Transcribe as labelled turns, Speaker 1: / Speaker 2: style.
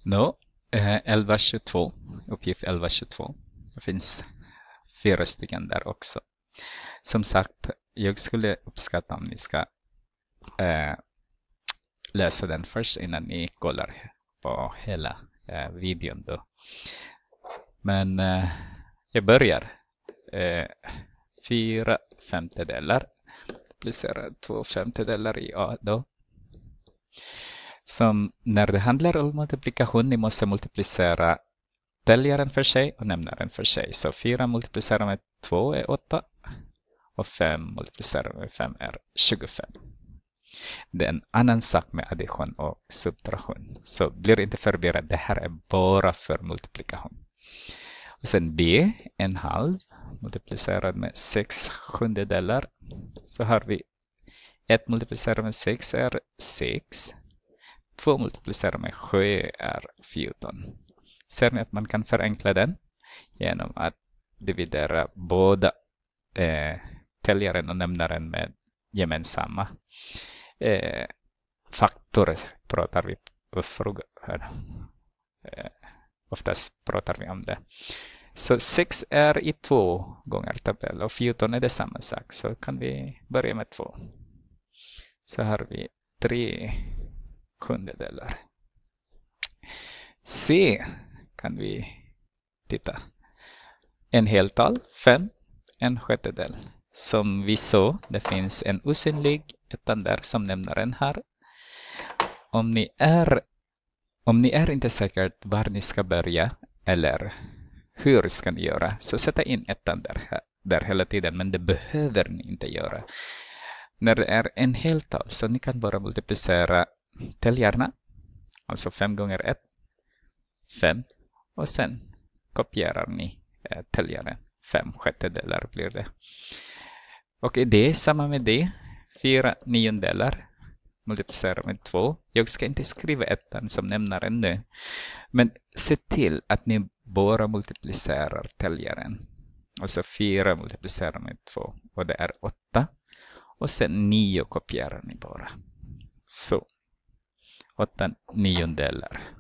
Speaker 1: 1122. Uppgift 1122. Det finns 4 stycken där också. Som sagt, jag skulle uppskatta om ni ska läsa den först innan ni kollar på hela videon då. Men jag börjar. 4/5 multiplicerar 2/5 i A då. Som när det handlar om multiplikation, ni måste multiplicera täljaren för sig och nämnaren för sig. Så 4 multiplicerar med 2 är 8 och 5 multiplicerar med 5 är 25. Det är en annan sak med addition och subtraktion. Så blir inte förvirrad, det här är bara för multiplikation. Och sen B, 1/2 multiplicerad med 6/7. Så har vi 1 multiplicerat med 6 är 6. 2 multiplicerat med 7 är 14. Ser ni att man kan förenkla den genom att dividera båda täljaren och nämnaren med gemensamma faktorer. Pratar vi oftast pratar vi om det. Så 6 är i 2 gånger tabell och 14 är det samma sak. Så kan vi börja med 2. Så har vi 3/7. C kan vi titta. En heltal, 5, 1/6. Som vi såg, det finns en osynlig ettan där som nämnaren här. Om ni är inte säkert var ni ska börja eller hur ska ni göra, så sätta in ettan där hela tiden, men det behöver ni inte göra. När det är en heltal så ni kan bara multiplicera täljarna, alltså 5 gånger 1, 5, och sen kopierar ni täljaren. 5/6 blir det. Och det är samma med det. 4/9 multiplicerar med 2. Jag ska inte skriva ettan som nämnaren nu. Men se till att ni bara multiplicerar täljaren. Alltså 4 multiplicerar med 2. Och det är 8. Och sen 9 kopierar ni bara. Så 8/9.